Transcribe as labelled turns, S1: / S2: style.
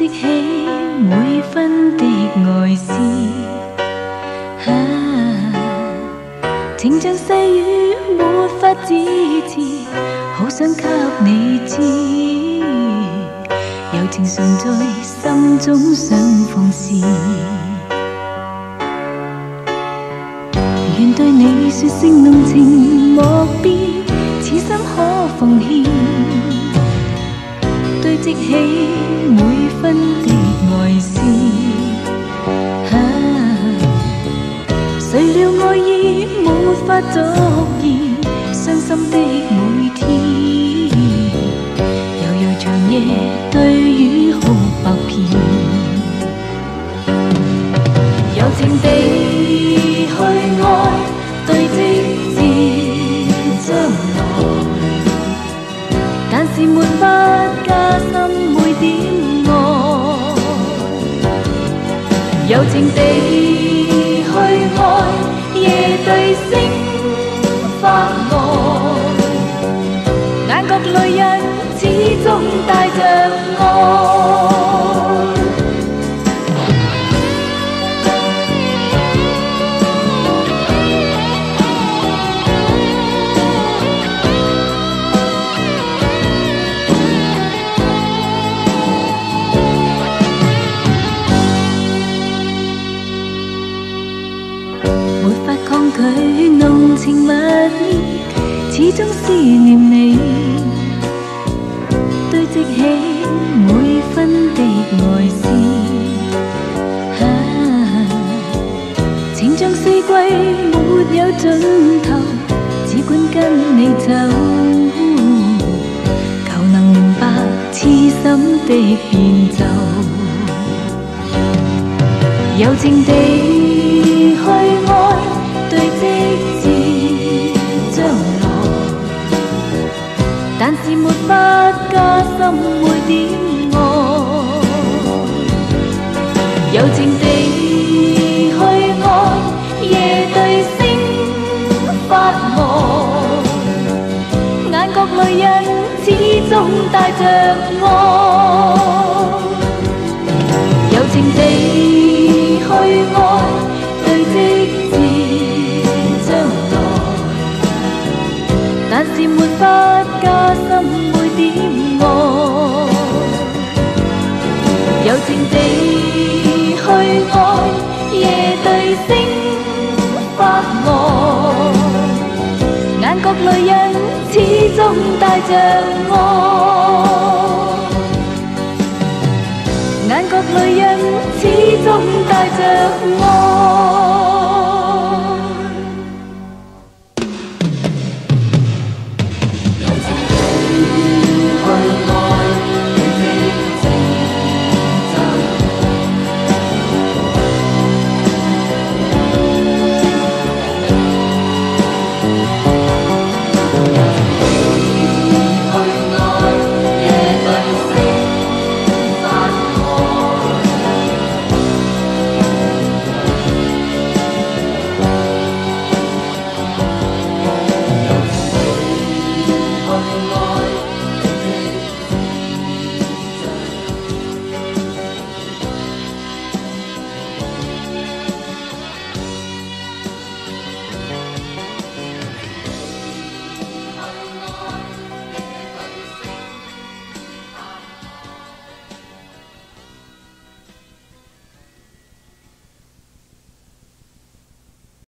S1: 積起每分的愛思，情像細雨沒法自持，好想給你知，柔情常在心中想放肆。願對你說聲濃情莫變，此心可奉獻，堆積起每分的愛思。誰料愛意沒法續言，傷心的每天，悠悠長夜對雨哭百遍，柔情地去愛，對積至將來，但是沒法加深每點愛，柔情地去愛，夜對星發呆，眼角淚印始終帶着愛。佢濃情蜜意，始終思念你，堆積起每分的愛思。情像四季沒有盡頭，只管跟你走，求能明白痴心的變奏，柔情地去愛，對積至將來，但是沒法加深每點愛，柔情地去愛，夜對星發呆，眼角淚印始終帶着愛，柔情地去愛，對積但是沒法加深每點愛，柔情地去愛，夜對星發呆，眼角淚印始終帶着愛，眼角淚印始終帶着愛。